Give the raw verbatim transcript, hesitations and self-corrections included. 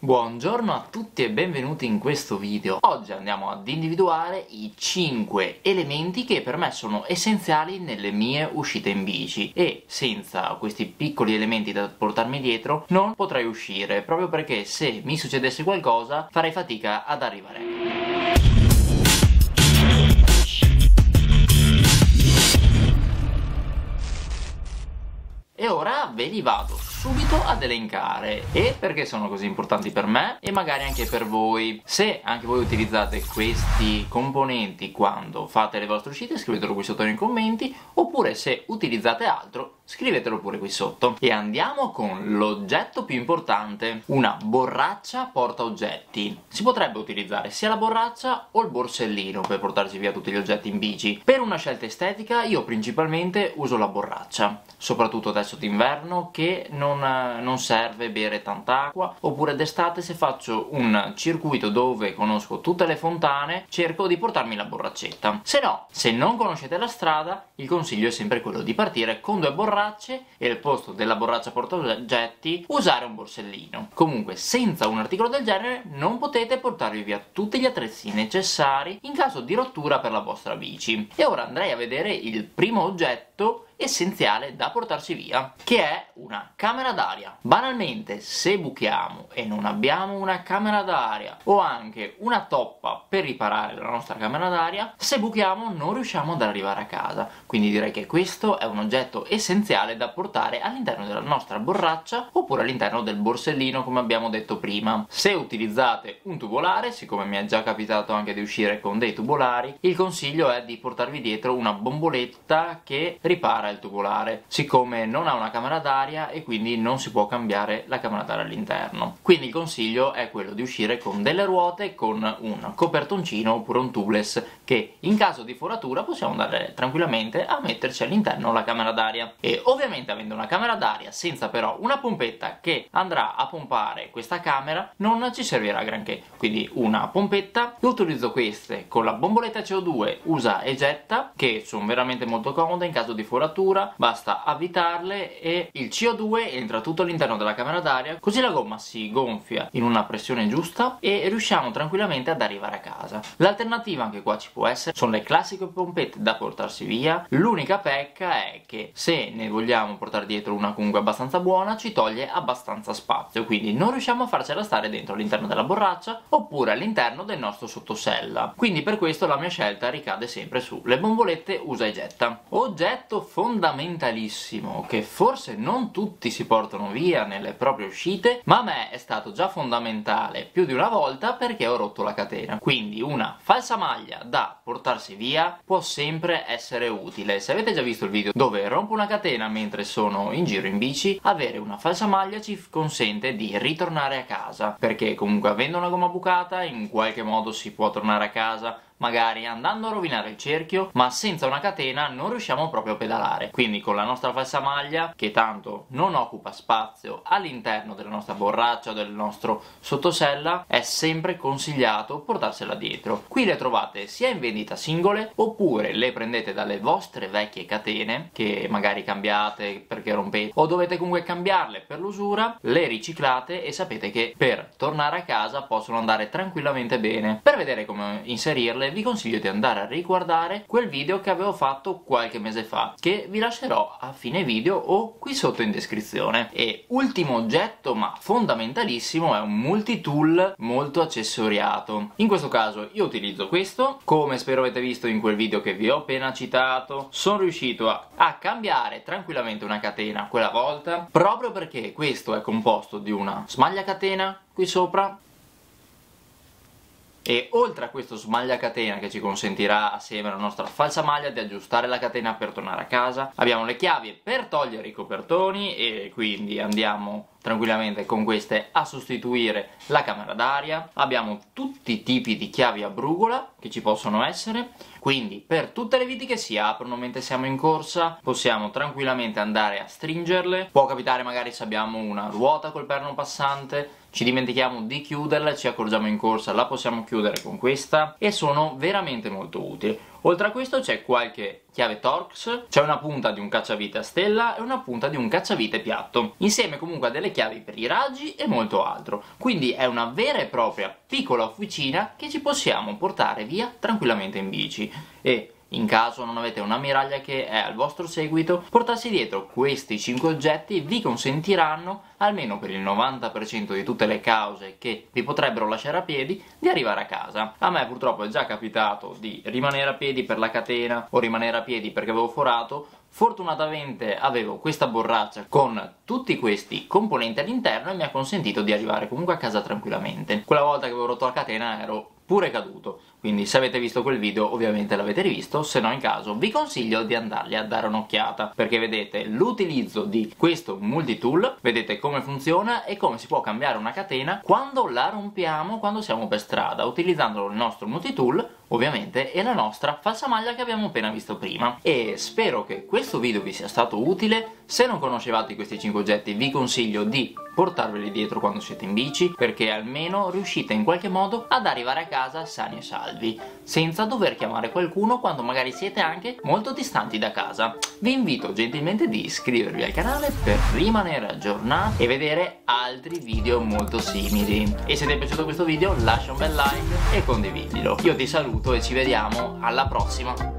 Buongiorno a tutti e benvenuti in questo video. Oggi andiamo ad individuare i cinque elementi che per me sono essenziali nelle mie uscite in bici e senza questi piccoli elementi da portarmi dietro non potrei uscire, proprio perché se mi succedesse qualcosa farei fatica ad arrivare. E ora ve li vado subito ad elencare. E perché sono così importanti per me e magari anche per voi. Se anche voi utilizzate questi componenti quando fate le vostre uscite, scrivetelo qui sotto nei commenti, oppure se utilizzate altro scrivetelo pure qui sotto. E andiamo con l'oggetto più importante, una borraccia porta oggetti. Si potrebbe utilizzare sia la borraccia o il borsellino per portarsi via tutti gli oggetti in bici. Per una scelta estetica io principalmente uso la borraccia, soprattutto adesso d'inverno che non, non serve bere tanta acqua, oppure d'estate se faccio un circuito dove conosco tutte le fontane cerco di portarmi la borraccetta. Se no, se non conoscete la strada, il consiglio è sempre quello di partire con due borracce e al posto della borraccia portaoggetti usare un borsellino. Comunque senza un articolo del genere non potete portarvi via tutti gli attrezzi necessari in caso di rottura per la vostra bici. E ora andrei a vedere il primo oggetto essenziale da portarsi via, che è una camera d'aria. Banalmente, se buchiamo e non abbiamo una camera d'aria o anche una toppa per riparare la nostra camera d'aria, se buchiamo non riusciamo ad arrivare a casa. Quindi direi che questo è un oggetto essenziale da portare all'interno della nostra borraccia oppure all'interno del borsellino, come abbiamo detto prima. Se utilizzate un tubolare, siccome mi è già capitato anche di uscire con dei tubolari, il consiglio è di portarvi dietro una bomboletta che ripara il tubolare, siccome non ha una camera d'aria e quindi non si può cambiare la camera d'aria all'interno. Quindi il consiglio è quello di uscire con delle ruote, con un copertoncino oppure un tubeless che in caso di foratura possiamo andare tranquillamente a metterci all'interno la camera d'aria. E ovviamente avendo una camera d'aria senza però una pompetta che andrà a pompare questa camera non ci servirà granché, quindi una pompetta. Io utilizzo queste con la bomboletta C O due usa e getta, che sono veramente molto comode in caso di foratura. Basta avvitarle e il C O due entra tutto all'interno della camera d'aria, così la gomma si gonfia in una pressione giusta e riusciamo tranquillamente ad arrivare a casa. L'alternativa anche qua ci può essere, sono le classiche pompette da portarsi via. L'unica pecca è che se ne vogliamo portare dietro una comunque abbastanza buona ci toglie abbastanza spazio, quindi non riusciamo a farcela stare dentro all'interno della borraccia oppure all'interno del nostro sottosella. Quindi per questo la mia scelta ricade sempre sulle bombolette usa e getta. Oggetto fondamentalissimo che forse non tutti si portano via nelle proprie uscite, ma a me è stato già fondamentale più di una volta perché ho rotto la catena. Quindi una falsa maglia da portarsi via può sempre essere utile. Se avete già visto il video dove rompo una catena mentre sono in giro in bici, avere una falsa maglia ci consente di ritornare a casa, perché comunque avendo una gomma bucata in qualche modo si può tornare a casa, magari andando a rovinare il cerchio, ma senza una catena non riusciamo proprio a pedalare. Quindi con la nostra falsa maglia, che tanto non occupa spazio all'interno della nostra borraccia o del nostro sottosella, è sempre consigliato portarsela dietro. Qui le trovate sia in vendita singole oppure le prendete dalle vostre vecchie catene che magari cambiate perché rompete o dovete comunque cambiarle per l'usura, le riciclate e sapete che per tornare a casa possono andare tranquillamente bene. Per vedere come inserirle vi consiglio di andare a riguardare quel video che avevo fatto qualche mese fa, che vi lascerò a fine video o qui sotto in descrizione. E ultimo oggetto ma fondamentalissimo è un multitool molto accessoriato. In questo caso io utilizzo questo, come spero avete visto in quel video che vi ho appena citato. Sono riuscito a, a cambiare tranquillamente una catena quella volta proprio perché questo è composto di una smaglia catena qui sopra, e oltre a questo smaglia catena che ci consentirà assieme alla nostra falsa maglia di aggiustare la catena per tornare a casa, abbiamo le chiavi per togliere i copertoni e quindi andiamo tranquillamente con queste a sostituire la camera d'aria. Abbiamo tutti i tipi di chiavi a brugola che ci possono essere, quindi per tutte le viti che si aprono mentre siamo in corsa possiamo tranquillamente andare a stringerle. Può capitare magari se abbiamo una ruota col perno passante, ci dimentichiamo di chiuderla, ci accorgiamo in corsa, la possiamo chiudere con questa e sono veramente molto utili. Oltre a questo c'è qualche chiave Torx, c'è una punta di un cacciavite a stella e una punta di un cacciavite piatto, insieme comunque a delle chiavi per i raggi e molto altro. Quindi è una vera e propria piccola officina che ci possiamo portare via tranquillamente in bici. E in caso non avete un'ammiraglia che è al vostro seguito, portarsi dietro questi cinque oggetti vi consentiranno, almeno per il novanta per cento di tutte le cause che vi potrebbero lasciare a piedi, di arrivare a casa. A me purtroppo è già capitato di rimanere a piedi per la catena o rimanere a piedi perché avevo forato. Fortunatamente avevo questa borraccia con tutti questi componenti all'interno e mi ha consentito di arrivare comunque a casa tranquillamente. Quella volta che avevo rotto la catena ero pure caduto, quindi se avete visto quel video ovviamente l'avete rivisto, se no in caso vi consiglio di andarli a dare un'occhiata, perché vedete l'utilizzo di questo multitool, vedete come funziona e come si può cambiare una catena quando la rompiamo, quando siamo per strada, utilizzando il nostro multitool ovviamente e la nostra falsamaglia che abbiamo appena visto prima. E spero che questo video vi sia stato utile. Se non conoscevate questi cinque oggetti vi consiglio di portarveli dietro quando siete in bici, perché almeno riuscite in qualche modo ad arrivare a casa sani e salvi, senza dover chiamare qualcuno quando magari siete anche molto distanti da casa. Vi invito gentilmente di iscrivervi al canale per rimanere aggiornati e vedere altri video molto simili. E se ti è piaciuto questo video lascia un bel like e condividilo. Io ti saluto e ci vediamo alla prossima.